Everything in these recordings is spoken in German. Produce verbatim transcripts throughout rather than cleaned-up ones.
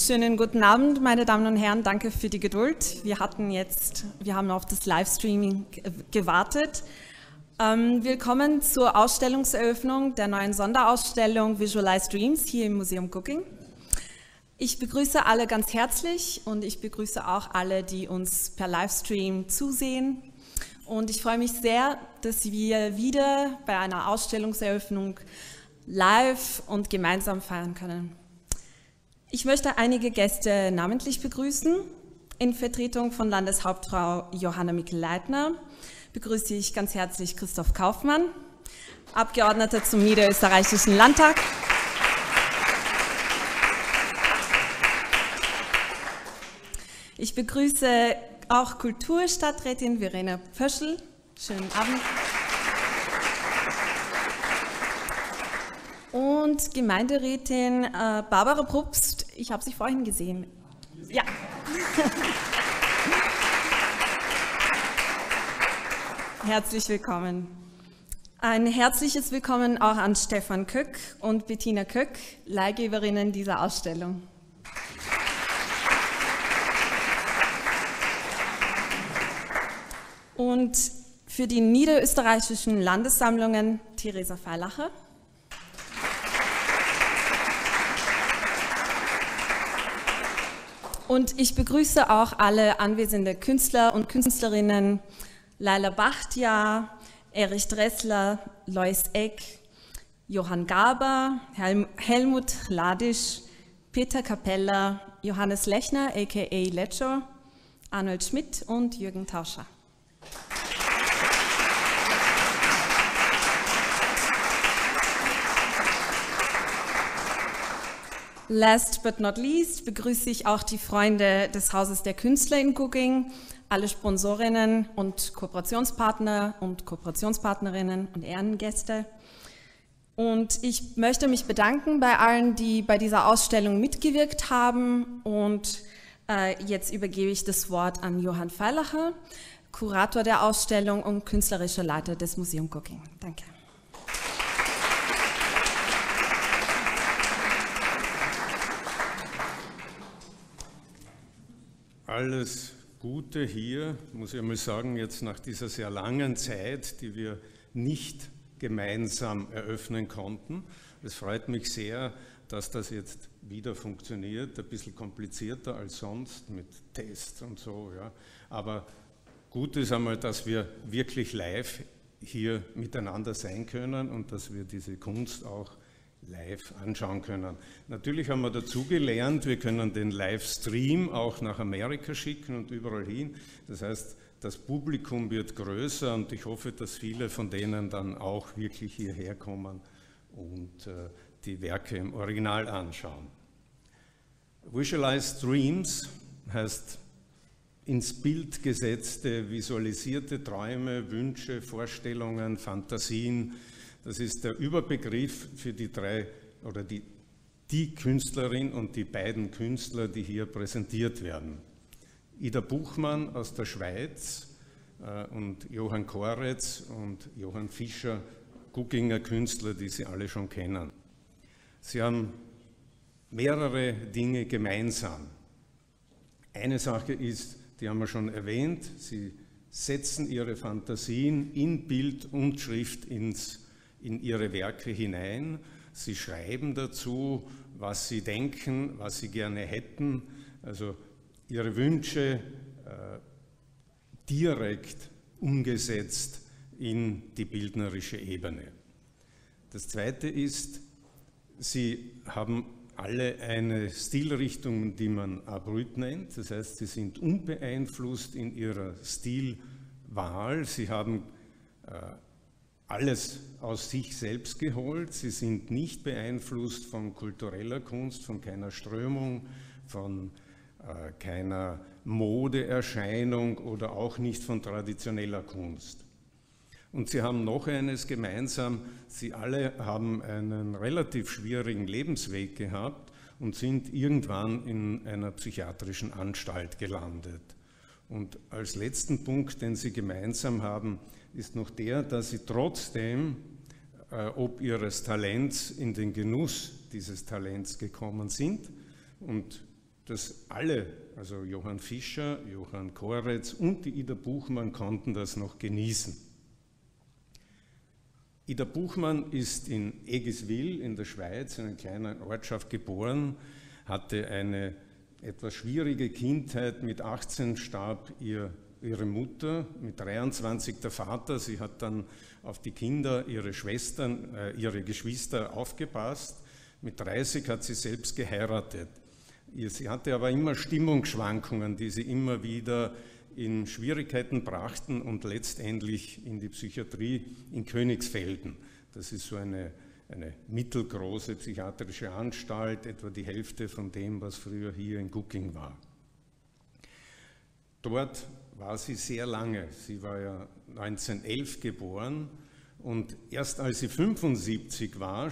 Schönen guten Abend, meine Damen und Herren. Danke für die Geduld. Wir hatten jetzt, wir haben auf das Livestreaming gewartet. Ähm, willkommen zur Ausstellungseröffnung der neuen Sonderausstellung Visualize Dreams hier im Museum Cooking. Ich begrüße alle ganz herzlich und ich begrüße auch alle, die uns per Livestream zusehen. Und ich freue mich sehr, dass wir wieder bei einer Ausstellungseröffnung live und gemeinsam feiern können. Ich möchte einige Gäste namentlich begrüßen. In Vertretung von Landeshauptfrau Johanna Mikl-Leitner begrüße ich ganz herzlich Christoph Kaufmann, Abgeordneter zum Niederösterreichischen Landtag. Ich begrüße auch Kulturstadträtin Verena Pöschl. Schönen Abend. Und Gemeinderätin äh, Barbara Probst. Ich habe sie vorhin gesehen. Ja. Herzlich willkommen. Ein herzliches Willkommen auch an Stefan Köck und Bettina Köck, Leihgeberinnen dieser Ausstellung. Und für die niederösterreichischen Landessammlungen Theresa Feilacher. Und ich begrüße auch alle anwesende Künstler und Künstlerinnen, Laila Bachtia, Erich Dressler, Lois Eck, Johann Gaber, Hel Helmut Ladisch, Peter Capella, Johannes Lechner, aka Lecho, Arnold Schmidt und Jürgen Tauscher. Last but not least begrüße ich auch die Freunde des Hauses der Künstler in Cooking, alle Sponsorinnen und Kooperationspartner und Kooperationspartnerinnen und Ehrengäste. Und ich möchte mich bedanken bei allen, die bei dieser Ausstellung mitgewirkt haben. Und äh, jetzt übergebe ich das Wort an Johann Feilacher, Kurator der Ausstellung und künstlerischer Leiter des Museum Cooking. Danke. Alles Gute hier, muss ich einmal sagen, jetzt nach dieser sehr langen Zeit, die wir nicht gemeinsam eröffnen konnten. Es freut mich sehr, dass das jetzt wieder funktioniert, ein bisschen komplizierter als sonst mit Tests und so. Ja. Aber gut ist einmal, dass wir wirklich live hier miteinander sein können und dass wir diese Kunst auch live anschauen können. Natürlich haben wir dazu gelernt, wir können den Livestream auch nach Amerika schicken und überall hin. Das heißt, das Publikum wird größer und ich hoffe, dass viele von denen dann auch wirklich hierher kommen und äh, die Werke im Original anschauen. Visualize Dreams heißt ins Bild gesetzte, visualisierte Träume, Wünsche, Vorstellungen, Fantasien. Das ist der Überbegriff für die drei oder die, die Künstlerin und die beiden Künstler, die hier präsentiert werden. Ida Buchmann aus der Schweiz äh, und Johann Koretz und Johann Fischer, Cookinger Künstler, die Sie alle schon kennen. Sie haben mehrere Dinge gemeinsam. Eine Sache ist, die haben wir schon erwähnt, sie setzen ihre Fantasien in Bild und Schrift ins in ihre Werke hinein. Sie schreiben dazu, was sie denken, was sie gerne hätten, also ihre Wünsche äh, direkt umgesetzt in die bildnerische Ebene. Das Zweite ist, sie haben alle eine Stilrichtung, die man Abrüt nennt, das heißt, sie sind unbeeinflusst in ihrer Stilwahl, sie haben äh, alles aus sich selbst geholt. Sie sind nicht beeinflusst von kultureller Kunst, von keiner Strömung, von äh, keiner Modeerscheinung oder auch nicht von traditioneller Kunst. Und sie haben noch eines gemeinsam, sie alle haben einen relativ schwierigen Lebensweg gehabt und sind irgendwann in einer psychiatrischen Anstalt gelandet. Und als letzten Punkt, den sie gemeinsam haben, ist noch der, dass sie trotzdem, äh, ob ihres Talents, in den Genuss dieses Talents gekommen sind und dass alle, also Johann Fischer, Johann Koretz und die Ida Buchmann konnten das noch genießen. Ida Buchmann ist in Egiswil in der Schweiz, in einer kleinen Ortschaft, geboren, hatte eine etwas schwierige Kindheit. Mit achtzehn starb ihr, ihre Mutter, mit dreiundzwanzig der Vater. Sie hat dann auf die Kinder, ihre Schwestern, äh, ihre Geschwister aufgepasst. Mit dreißig hat sie selbst geheiratet. Sie hatte aber immer Stimmungsschwankungen, die sie immer wieder in Schwierigkeiten brachten und letztendlich in die Psychiatrie in Königsfelden. Das ist so eine, eine mittelgroße psychiatrische Anstalt, etwa die Hälfte von dem, was früher hier in Gugging war. Dort war sie sehr lange. Sie war ja neunzehnhundertelf geboren und erst als sie fünfundsiebzig war,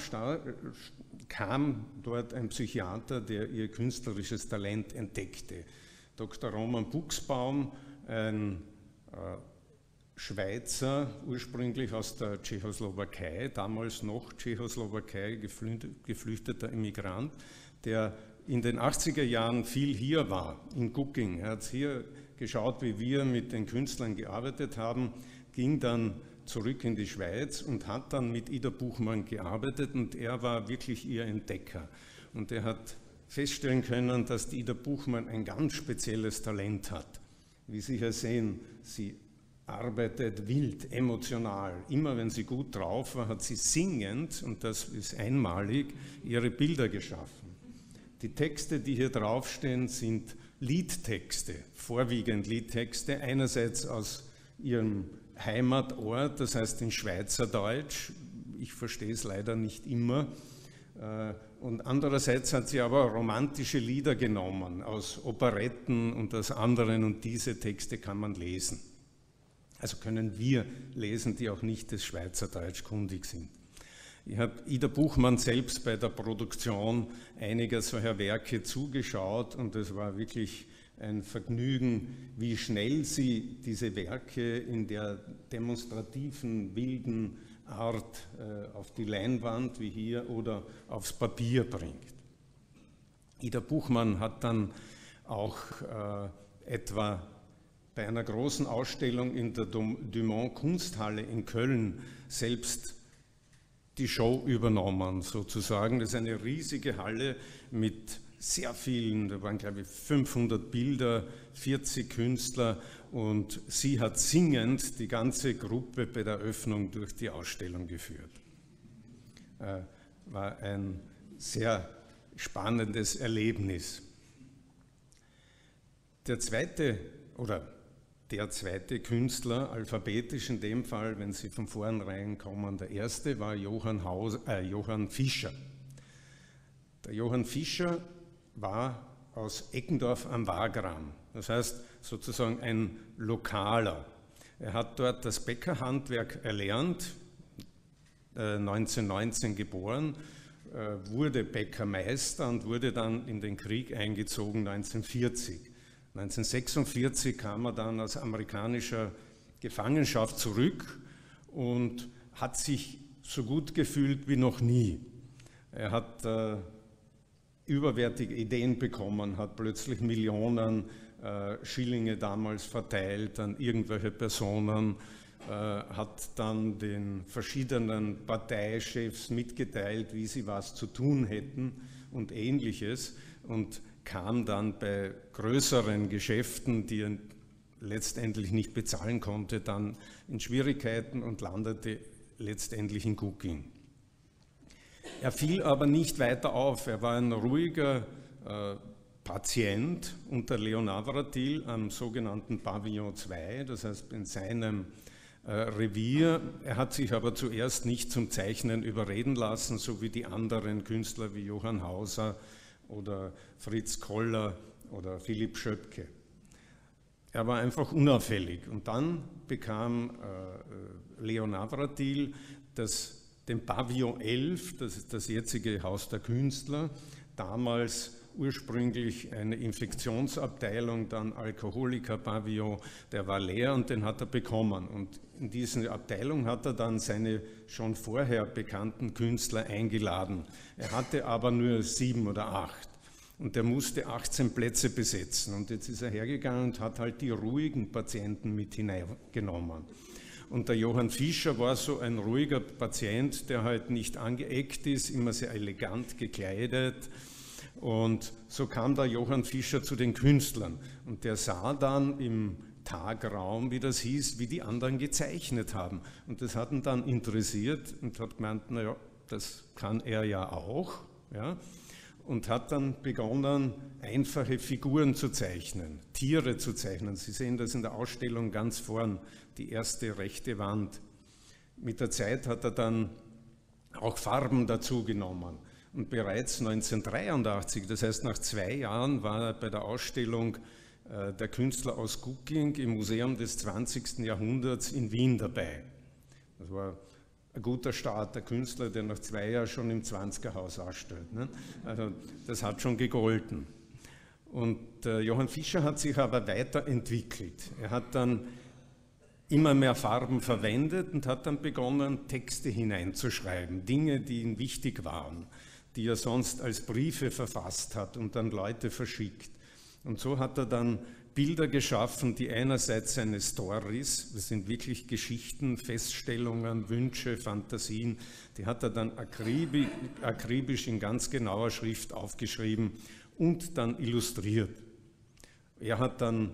kam dort ein Psychiater, der ihr künstlerisches Talent entdeckte. Doktor Roman Buxbaum, ein äh, Schweizer, ursprünglich aus der Tschechoslowakei, damals noch Tschechoslowakei, geflüchteter Immigrant, der in den achtziger Jahren viel hier war, in Gugging. Er hat hier geschaut, wie wir mit den Künstlern gearbeitet haben, ging dann zurück in die Schweiz und hat dann mit Ida Buchmann gearbeitet und er war wirklich ihr Entdecker. Und er hat feststellen können, dass die Ida Buchmann ein ganz spezielles Talent hat. Wie Sie hier sehen, sie arbeitet wild, emotional. Immer wenn sie gut drauf war, hat sie singend, und das ist einmalig, ihre Bilder geschaffen. Die Texte, die hier draufstehen, sind Liedtexte, vorwiegend Liedtexte, einerseits aus ihrem Heimatort, das heißt in Schweizerdeutsch, ich verstehe es leider nicht immer, und andererseits hat sie aber romantische Lieder genommen, aus Operetten und aus anderen, und diese Texte kann man lesen. Also können wir lesen, die auch nicht des Schweizerdeutsch kundig sind. Ich habe Ida Buchmann selbst bei der Produktion einiger solcher Werke zugeschaut und es war wirklich ein Vergnügen, wie schnell sie diese Werke in der demonstrativen, wilden Art äh, auf die Leinwand wie hier oder aufs Papier bringt. Ida Buchmann hat dann auch äh, etwa bei einer großen Ausstellung in der Dumont Kunsthalle in Köln selbst die Show übernommen, sozusagen. Das ist eine riesige Halle mit sehr vielen, da waren glaube ich fünfhundert Bilder, vierzig Künstler und sie hat singend die ganze Gruppe bei der Öffnung durch die Ausstellung geführt. Äh, war ein sehr spannendes Erlebnis. Der zweite, oder der zweite Künstler, alphabetisch in dem Fall, wenn Sie von vornherein kommen, der erste war Johann, Haus, äh, Johann Fischer. Der Johann Fischer war aus Eckendorf am Wagram, das heißt sozusagen ein Lokaler. Er hat dort das Bäckerhandwerk erlernt, äh, neunzehnhundertneunzehn geboren, äh, wurde Bäckermeister und wurde dann in den Krieg eingezogen neunzehnhundertvierzig. neunzehnhundertsechsundvierzig kam er dann aus amerikanischer Gefangenschaft zurück und hat sich so gut gefühlt wie noch nie. Er hat äh, überwertige Ideen bekommen, hat plötzlich Millionen äh, Schillinge damals verteilt an irgendwelche Personen, äh, hat dann den verschiedenen Parteichefs mitgeteilt, wie sie was zu tun hätten und Ähnliches und kam dann bei größeren Geschäften, die er letztendlich nicht bezahlen konnte, dann in Schwierigkeiten und landete letztendlich in Gugging. Er fiel aber nicht weiter auf. Er war ein ruhiger äh, Patient unter Leon Navratil am sogenannten Pavillon zwei, das heißt in seinem äh, Revier. Er hat sich aber zuerst nicht zum Zeichnen überreden lassen, so wie die anderen Künstler wie Johann Hauser oder Fritz Koller oder Philipp Schöpke. Er war einfach unauffällig und dann bekam äh, Leon Navratil das, den Pavillon elf, das ist das jetzige Haus der Künstler, damals ursprünglich eine Infektionsabteilung, dann Alkoholiker-Pavillon, der war leer und den hat er bekommen. Und in diese Abteilung hat er dann seine schon vorher bekannten Künstler eingeladen. Er hatte aber nur sieben oder acht. Und der musste achtzehn Plätze besetzen. Und jetzt ist er hergegangen und hat halt die ruhigen Patienten mit hineingenommen. Und der Johann Fischer war so ein ruhiger Patient, der halt nicht angeeckt ist, immer sehr elegant gekleidet. Und so kam der Johann Fischer zu den Künstlern. Und der sah dann im Tagraum, wie das hieß, wie die anderen gezeichnet haben. Und das hat ihn dann interessiert und hat gemeint, naja, das kann er ja auch. Ja? Und hat dann begonnen, einfache Figuren zu zeichnen, Tiere zu zeichnen. Sie sehen das in der Ausstellung ganz vorn, die erste rechte Wand. Mit der Zeit hat er dann auch Farben dazu genommen. Und bereits neunzehnhundertdreiundachtzig, das heißt nach zwei Jahren, war er bei der Ausstellung äh, der Künstler aus Gugging im Museum des zwanzigsten Jahrhunderts in Wien dabei. Das war ein guter Start, der Künstler, der nach zwei Jahren schon im zwanziger-Haus ausstellt. Ne? Also das hat schon gegolten. Und äh, Johann Fischer hat sich aber weiterentwickelt. Er hat dann immer mehr Farben verwendet und hat dann begonnen, Texte hineinzuschreiben, Dinge, die ihm wichtig waren, die er sonst als Briefe verfasst hat und dann Leute verschickt. Und so hat er dann Bilder geschaffen, die einerseits seine Stories, das sind wirklich Geschichten, Feststellungen, Wünsche, Fantasien, die hat er dann akribisch, akribisch in ganz genauer Schrift aufgeschrieben und dann illustriert. Er hat dann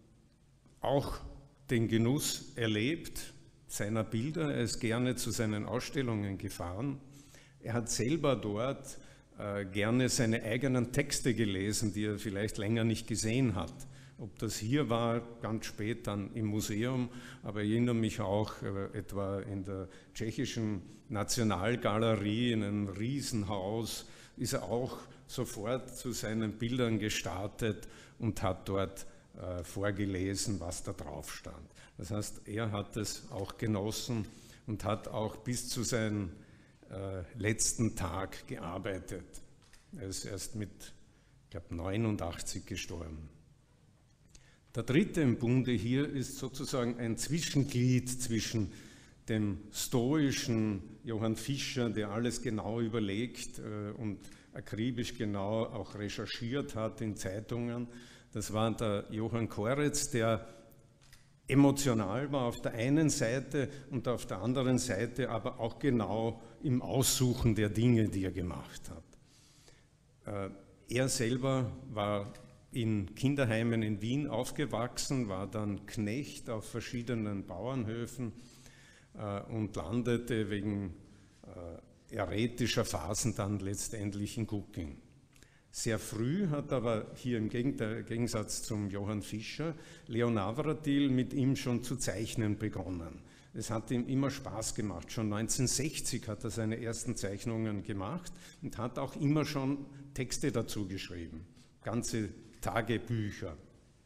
auch den Genuss erlebt seiner Bilder, er ist gerne zu seinen Ausstellungen gefahren. Er hat selber dort äh, gerne seine eigenen Texte gelesen, die er vielleicht länger nicht gesehen hat. Ob das hier war, ganz spät dann im Museum, aber ich erinnere mich auch äh, etwa in der tschechischen Nationalgalerie, in einem Riesenhaus, ist er auch sofort zu seinen Bildern gestartet und hat dort äh, vorgelesen, was da drauf stand. Das heißt, er hat es auch genossen und hat auch bis zu seinem äh, letzten Tag gearbeitet. Er ist erst mit, ich glaube, neunundachtzig gestorben. Der dritte im Bunde hier ist sozusagen ein Zwischenglied zwischen dem stoischen Johann Fischer, der alles genau überlegt äh, und akribisch genau auch recherchiert hat in Zeitungen. Das war der Johann Koretz, der emotional war auf der einen Seite und auf der anderen Seite aber auch genau im Aussuchen der Dinge, die er gemacht hat. Äh, er selber war in Kinderheimen in Wien aufgewachsen, war dann Knecht auf verschiedenen Bauernhöfen äh, und landete wegen äh, äretischer Phasen dann letztendlich in Gugging. Sehr früh hat aber hier im Gegensatz zum Johann Fischer Leon Navratil mit ihm schon zu zeichnen begonnen. Es hat ihm immer Spaß gemacht. Schon neunzehnhundertsechzig hat er seine ersten Zeichnungen gemacht und hat auch immer schon Texte dazu geschrieben, ganze Tagebücher.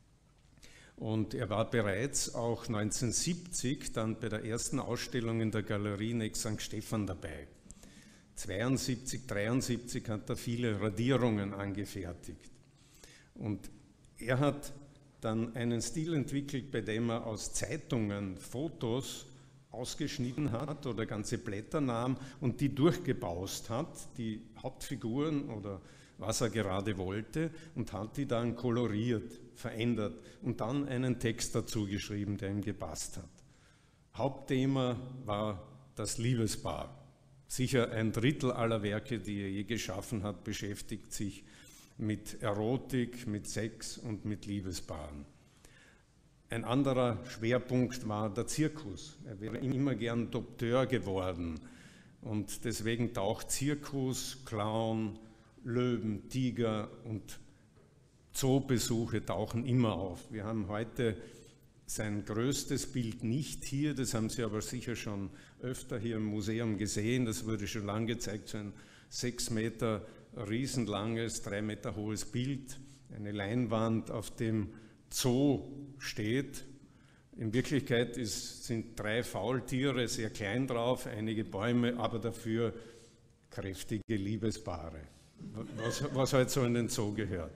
Und er war bereits auch neunzehnhundertsiebzig dann bei der ersten Ausstellung in der Galerie Next Sankt Stephan dabei. zweiundsiebzig, dreiundsiebzig hat er viele Radierungen angefertigt. Und er hat dann einen Stil entwickelt, bei dem er aus Zeitungen Fotos ausgeschnitten hat oder ganze Blätter nahm und die durchgebaust hat, die Hauptfiguren oder was er gerade wollte, und hat die dann koloriert, verändert und dann einen Text dazu geschrieben, der ihm gepasst hat. Hauptthema war das Liebespaar. Sicher ein Drittel aller Werke, die er je geschaffen hat, beschäftigt sich mit Erotik, mit Sex und mit Liebespaaren. Ein anderer Schwerpunkt war der Zirkus. Er wäre immer gern Dompteur geworden und deswegen taucht Zirkus, Clown, Löwen, Tiger und Zoobesuche tauchen immer auf. Wir haben heute sein größtes Bild nicht hier, das haben Sie aber sicher schon öfter hier im Museum gesehen, das wurde schon lange gezeigt, so ein sechs Meter riesenlanges, drei Meter hohes Bild, eine Leinwand, auf dem Zoo steht. In Wirklichkeit ist, sind drei Faultiere, sehr klein drauf, einige Bäume, aber dafür kräftige Liebespaare, was, was halt so in den Zoo gehört.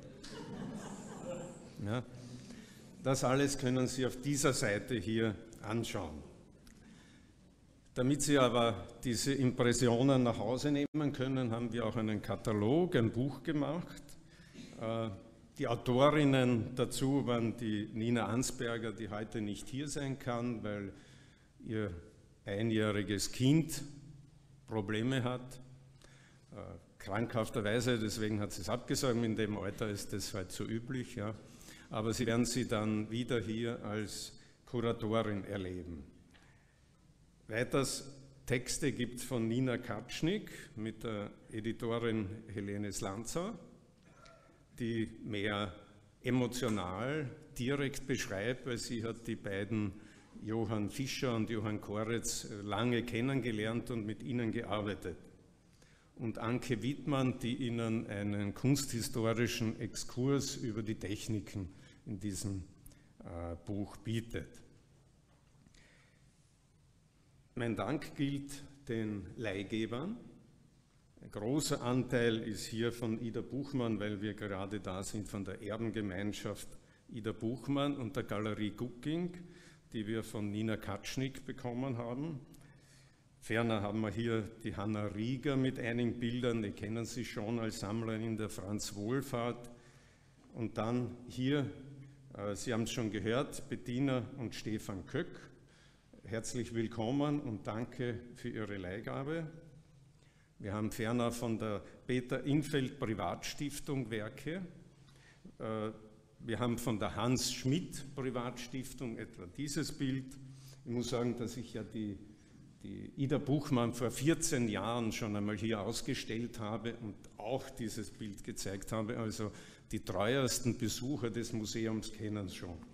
Ja. Das alles können Sie auf dieser Seite hier anschauen. Damit Sie aber diese Impressionen nach Hause nehmen können, haben wir auch einen Katalog, ein Buch gemacht, Die Autorinnen dazu waren die Nina Ansberger, die heute nicht hier sein kann, weil ihr einjähriges Kind Probleme hat, krankhafterweise, deswegen hat sie es abgesagt, in dem Alter ist das halt so üblich, ja. Aber Sie werden sie dann wieder hier als Kuratorin erleben. Weiters Texte gibt es von Nina Katschnig mit der Editorin Helene Slanzer, die mehr emotional direkt beschreibt, weil sie hat die beiden Johann Fischer und Johann Koretz lange kennengelernt und mit ihnen gearbeitet. Und Anke Wittmann, die Ihnen einen kunsthistorischen Exkurs über die Techniken in diesem äh, Buch bietet. Mein Dank gilt den Leihgebern. Ein großer Anteil ist hier von Ida Buchmann, weil wir gerade da sind, von der Erbengemeinschaft Ida Buchmann und der Galerie Gucking, die wir von Nina Katschnig bekommen haben. Ferner haben wir hier die Hanna Rieger mit einigen Bildern, die kennen Sie schon als Sammlerin der Franz Wohlfahrt. Und dann hier, äh, Sie haben es schon gehört, Bettina und Stefan Köck. Herzlich willkommen und danke für Ihre Leihgabe. Wir haben ferner von der Peter Infeld Privatstiftung Werke. Äh, wir haben von der Hans Schmidt Privatstiftung etwa dieses Bild. Ich muss sagen, dass ich ja die die Ida Buchmann vor vierzehn Jahren schon einmal hier ausgestellt habe und auch dieses Bild gezeigt habe. Also die treuesten Besucher des Museums kennen es schon.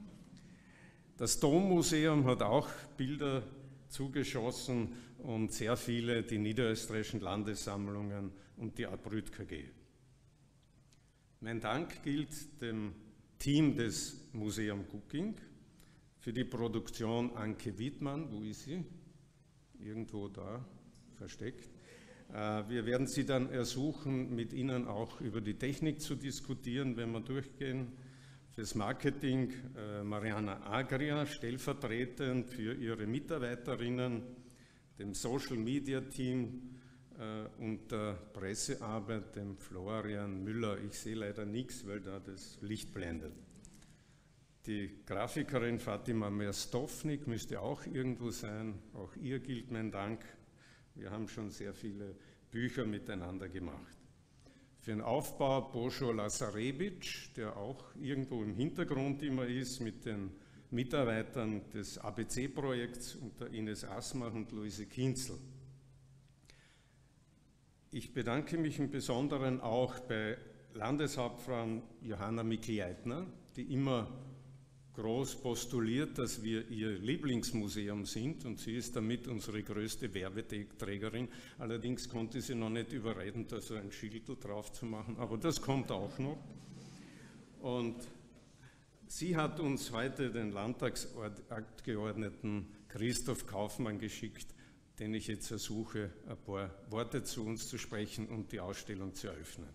Das Dommuseum hat auch Bilder zugeschossen und sehr viele die niederösterreichischen Landessammlungen und die Abrüd K G. Mein Dank gilt dem Team des Museum Gucking für die Produktion Anke Wittmann. Wo ist sie? Irgendwo da versteckt. Wir werden Sie dann ersuchen, mit Ihnen auch über die Technik zu diskutieren, wenn wir durchgehen. Fürs Marketing Mariana Agria, stellvertretend für ihre Mitarbeiterinnen, dem Social Media Team und der Pressearbeit, dem Florian Müller. Ich sehe leider nichts, weil da das Licht blendet. Die Grafikerin Fatima Merstovnik müsste auch irgendwo sein. Auch ihr gilt mein Dank. Wir haben schon sehr viele Bücher miteinander gemacht. Für den Aufbau Božo Lazarevic, der auch irgendwo im Hintergrund immer ist, mit den Mitarbeitern des A B C-Projekts unter Ines Asmach und Luise Kinzel. Ich bedanke mich im Besonderen auch bei Landeshauptfrau Johanna Mikl-Leitner, die immer groß postuliert, dass wir ihr Lieblingsmuseum sind und sie ist damit unsere größte Werbeträgerin. Allerdings konnte sie noch nicht überreden, da so ein Schild drauf zu machen, aber das kommt auch noch. Und sie hat uns heute den Landtagsabgeordneten Christoph Kaufmann geschickt, den ich jetzt ersuche, ein paar Worte zu uns zu sprechen und die Ausstellung zu eröffnen.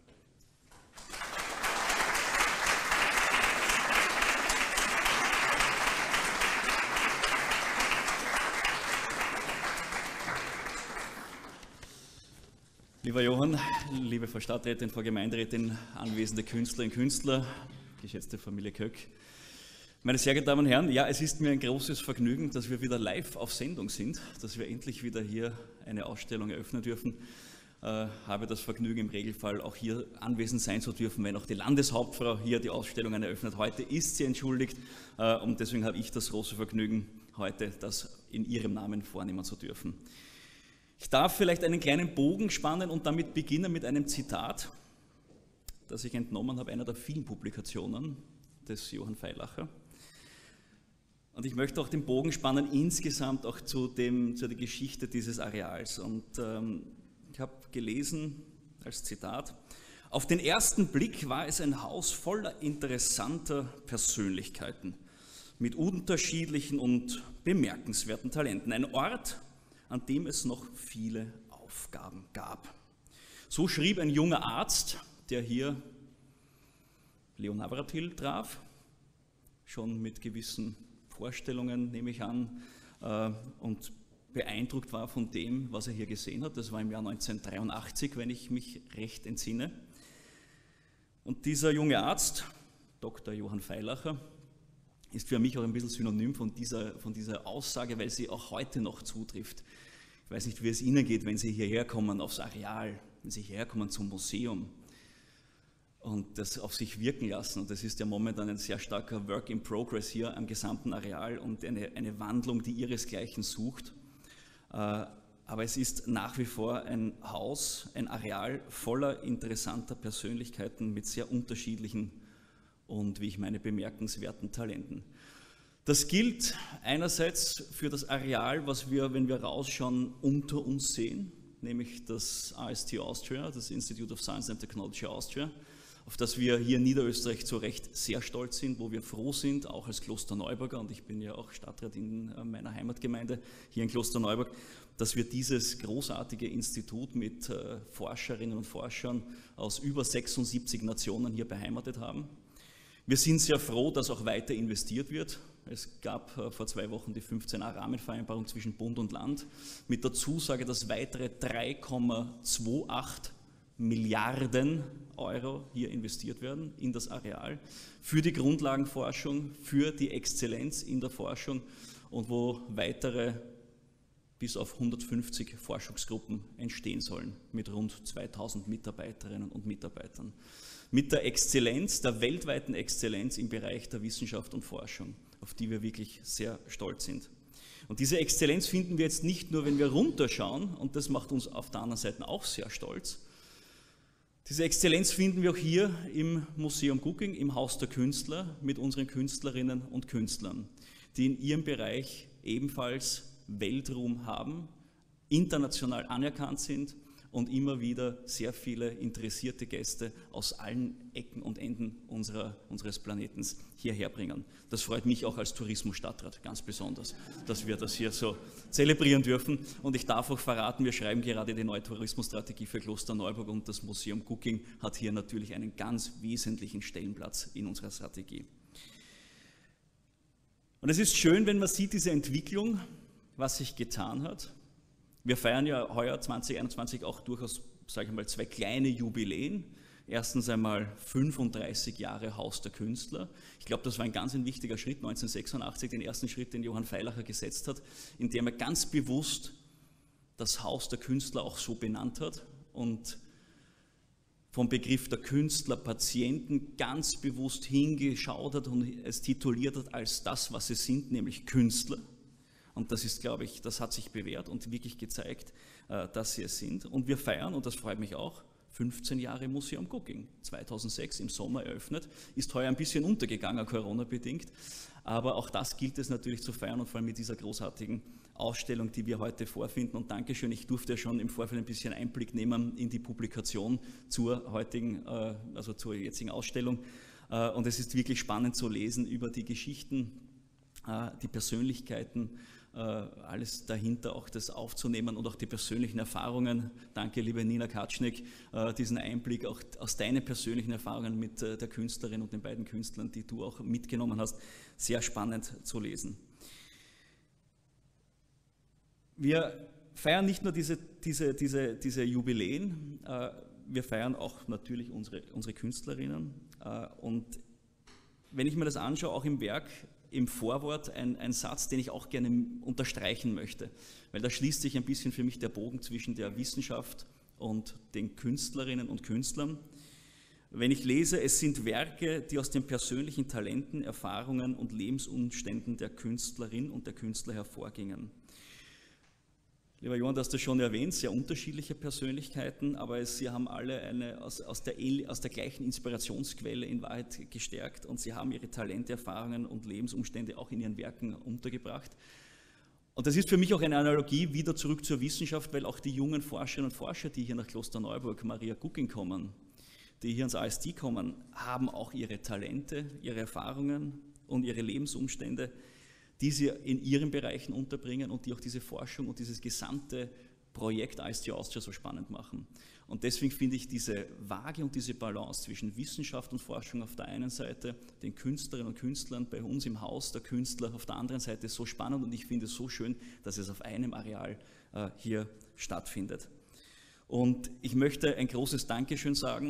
Lieber Johann, liebe Frau Stadträtin, Frau Gemeinderätin, anwesende Künstlerinnen und Künstler, geschätzte Familie Köck, meine sehr geehrten Damen und Herren, ja, es ist mir ein großes Vergnügen, dass wir wieder live auf Sendung sind, dass wir endlich wieder hier eine Ausstellung eröffnen dürfen. Ich äh, habe das Vergnügen, im Regelfall auch hier anwesend sein zu dürfen, wenn auch die Landeshauptfrau hier die Ausstellungen eröffnet. Heute ist sie entschuldigt äh, und deswegen habe ich das große Vergnügen, heute das in ihrem Namen vornehmen zu dürfen. Ich darf vielleicht einen kleinen Bogen spannen und damit beginnen mit einem Zitat, das ich entnommen habe, einer der vielen Publikationen des Johann Feilacher. Und ich möchte auch den Bogen spannen insgesamt auch zu, dem, zu der Geschichte dieses Areals. Und ähm, ich habe gelesen als Zitat: Auf den ersten Blick war es ein Haus voller interessanter Persönlichkeiten mit unterschiedlichen und bemerkenswerten Talenten. Ein Ort, an dem es noch viele Aufgaben gab. So schrieb ein junger Arzt, der hier Leo Navratil traf, schon mit gewissen Vorstellungen, nehme ich an, und beeindruckt war von dem, was er hier gesehen hat. Das war im Jahr neunzehnhundertdreiundachtzig, wenn ich mich recht entsinne. Und dieser junge Arzt, Doktor Johann Feilacher, ist für mich auch ein bisschen synonym von dieser, von dieser Aussage, weil sie auch heute noch zutrifft. Ich weiß nicht, wie es Ihnen geht, wenn Sie hierher kommen aufs Areal, wenn Sie hierher kommen zum Museum und das auf sich wirken lassen. Und das ist ja momentan ein sehr starker Work in Progress hier am gesamten Areal und eine, eine Wandlung, die ihresgleichen sucht. Aber es ist nach wie vor ein Haus, ein Areal voller interessanter Persönlichkeiten mit sehr unterschiedlichen und, wie ich meine, bemerkenswerten Talenten. Das gilt einerseits für das Areal, was wir, wenn wir rausschauen, unter uns sehen, nämlich das A S T Austria, das Institute of Science and Technology Austria, auf das wir hier in Niederösterreich zu Recht sehr stolz sind, wo wir froh sind, auch als Klosterneuburger, und ich bin ja auch Stadtrat in meiner Heimatgemeinde hier in Klosterneuburg, dass wir dieses großartige Institut mit Forscherinnen und Forschern aus über sechsundsiebzig Nationen hier beheimatet haben. Wir sind sehr froh, dass auch weiter investiert wird. Es gab äh, vor zwei Wochen die fünfzehn a Rahmenvereinbarung zwischen Bund und Land mit der Zusage, dass weitere drei Komma achtundzwanzig Milliarden Euro hier investiert werden in das Areal für die Grundlagenforschung, für die Exzellenz in der Forschung und wo weitere bis auf hundertfünfzig Forschungsgruppen entstehen sollen mit rund zweitausend Mitarbeiterinnen und Mitarbeitern. Mit der Exzellenz, der weltweiten Exzellenz im Bereich der Wissenschaft und Forschung, auf die wir wirklich sehr stolz sind. Und diese Exzellenz finden wir jetzt nicht nur, wenn wir runterschauen, und das macht uns auf der anderen Seite auch sehr stolz. Diese Exzellenz finden wir auch hier im Museum Gugging, im Haus der Künstler, mit unseren Künstlerinnen und Künstlern, die in ihrem Bereich ebenfalls Weltruhm haben, international anerkannt sind und immer wieder sehr viele interessierte Gäste aus allen Ecken und Enden unserer, unseres Planeten hierher bringen. Das freut mich auch als Tourismusstadtrat ganz besonders, dass wir das hier so zelebrieren dürfen. Und ich darf auch verraten, wir schreiben gerade die neue Tourismusstrategie für Klosterneuburg und das Museum Gugging hat hier natürlich einen ganz wesentlichen Stellenplatz in unserer Strategie. Und es ist schön, wenn man sieht, diese Entwicklung, was sich getan hat. Wir feiern ja heuer zwanzig einundzwanzig auch durchaus, sage ich mal, zwei kleine Jubiläen. Erstens einmal fünfunddreißig Jahre Haus der Künstler. Ich glaube, das war ein ganz ein wichtiger Schritt, neunzehnhundertsechsundachtzig, den ersten Schritt, den Johann Feilacher gesetzt hat, indem er ganz bewusst das Haus der Künstler auch so benannt hat und vom Begriff der Künstler, Patienten ganz bewusst hingeschaut hat und es tituliert hat als das, was sie sind, nämlich Künstler. Und das ist, glaube ich, das hat sich bewährt und wirklich gezeigt, dass sie es sind. Und wir feiern, und das freut mich auch, fünfzehn Jahre Museum Gugging. zweitausendsechs im Sommer eröffnet, ist heuer ein bisschen untergegangen, Corona-bedingt. Aber auch das gilt es natürlich zu feiern und vor allem mit dieser großartigen Ausstellung, die wir heute vorfinden. Und Dankeschön, ich durfte ja schon im Vorfeld ein bisschen Einblick nehmen in die Publikation zur heutigen, also zur jetzigen Ausstellung. Und es ist wirklich spannend zu lesen über die Geschichten, die Persönlichkeiten, alles dahinter auch das aufzunehmen und auch die persönlichen Erfahrungen. Danke, liebe Nina Katschnik, diesen Einblick auch aus deinen persönlichen Erfahrungen mit der Künstlerin und den beiden Künstlern, die du auch mitgenommen hast, sehr spannend zu lesen. Wir feiern nicht nur diese, diese, diese, diese Jubiläen, wir feiern auch natürlich unsere, unsere Künstlerinnen. Und wenn ich mir das anschaue, auch im Werk, im Vorwort ein, ein Satz, den ich auch gerne unterstreichen möchte, weil da schließt sich ein bisschen für mich der Bogen zwischen der Wissenschaft und den Künstlerinnen und Künstlern. Wenn ich lese, es sind Werke, die aus den persönlichen Talenten, Erfahrungen und Lebensumständen der Künstlerin und der Künstler hervorgingen. Lieber Johann, du hast das schon erwähnt, sehr unterschiedliche Persönlichkeiten, aber es, sie haben alle eine, aus, aus, der, aus der gleichen Inspirationsquelle in Wahrheit gestärkt und sie haben ihre Talente, Erfahrungen und Lebensumstände auch in ihren Werken untergebracht. Und das ist für mich auch eine Analogie wieder zurück zur Wissenschaft, weil auch die jungen Forscherinnen und Forscher, die hier nach Klosterneuburg, Maria Gugging kommen, die hier ans A S T kommen, haben auch ihre Talente, ihre Erfahrungen und ihre Lebensumstände, die sie in ihren Bereichen unterbringen und die auch diese Forschung und dieses gesamte Projekt A S T Austria so spannend machen. Und deswegen finde ich diese Waage und diese Balance zwischen Wissenschaft und Forschung auf der einen Seite, den Künstlerinnen und Künstlern bei uns im Haus der Künstler auf der anderen Seite so spannend und ich finde es so schön, dass es auf einem Areal äh, hier stattfindet. Und ich möchte ein großes Dankeschön sagen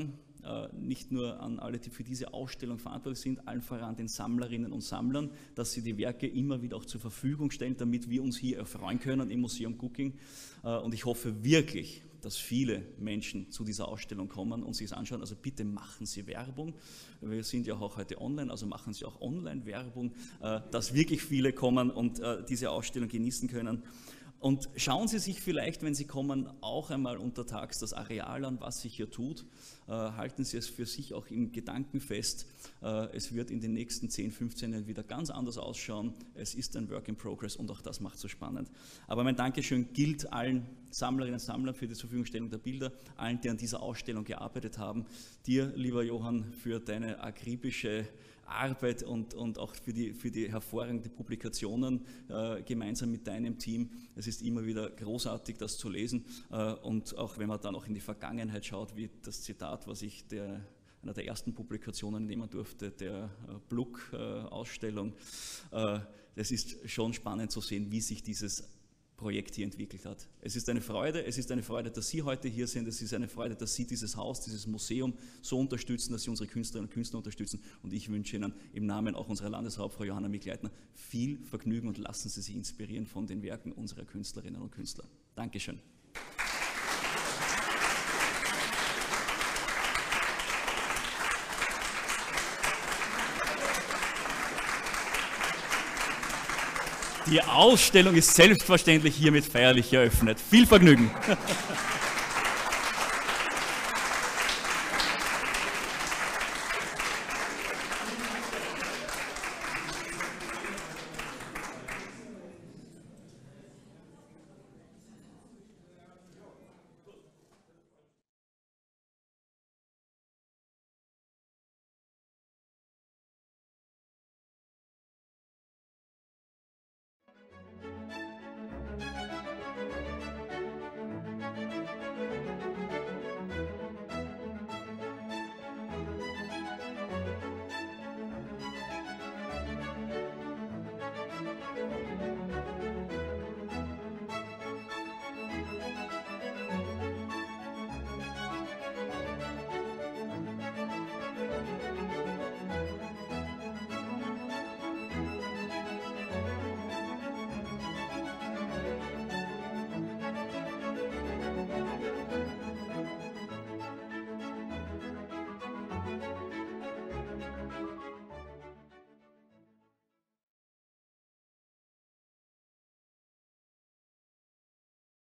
nicht nur an alle, die für diese Ausstellung verantwortlich sind, allen voran den Sammlerinnen und Sammlern, dass sie die Werke immer wieder auch zur Verfügung stellen, damit wir uns hier erfreuen können im Museum Cooking. Und ich hoffe wirklich, dass viele Menschen zu dieser Ausstellung kommen und sich es anschauen. Also bitte machen Sie Werbung. Wir sind ja auch heute online, also machen Sie auch online Werbung, dass wirklich viele kommen und diese Ausstellung genießen können. Und schauen Sie sich vielleicht, wenn Sie kommen, auch einmal untertags das Areal an, was sich hier tut. Äh, halten Sie es für sich auch im Gedanken fest. Äh, es wird in den nächsten zehn, fünfzehn Jahren wieder ganz anders ausschauen. Es ist ein Work in Progress und auch das macht es so spannend. Aber mein Dankeschön gilt allen Sammlerinnen und Sammlern für die Zurverfügungstellung der Bilder, allen, die an dieser Ausstellung gearbeitet haben. Dir, lieber Johann, für deine akribische Arbeit und, und auch für die, für die hervorragenden Publikationen äh, gemeinsam mit deinem Team. Es ist immer wieder großartig, das zu lesen äh, und auch wenn man dann auch in die Vergangenheit schaut, wie das Zitat, was ich der, einer der ersten Publikationen nehmen durfte, der äh, Bluck-Ausstellung. Äh, es ist schon spannend zu sehen, wie sich dieses Projekt hier entwickelt hat. Es ist eine Freude, es ist eine Freude, dass Sie heute hier sind, es ist eine Freude, dass Sie dieses Haus, dieses Museum so unterstützen, dass Sie unsere Künstlerinnen und Künstler unterstützen und ich wünsche Ihnen im Namen auch unserer Landeshauptfrau Johanna Mikl-Leitner viel Vergnügen und lassen Sie sich inspirieren von den Werken unserer Künstlerinnen und Künstler. Dankeschön. Die Ausstellung ist selbstverständlich hiermit feierlich eröffnet. Viel Vergnügen!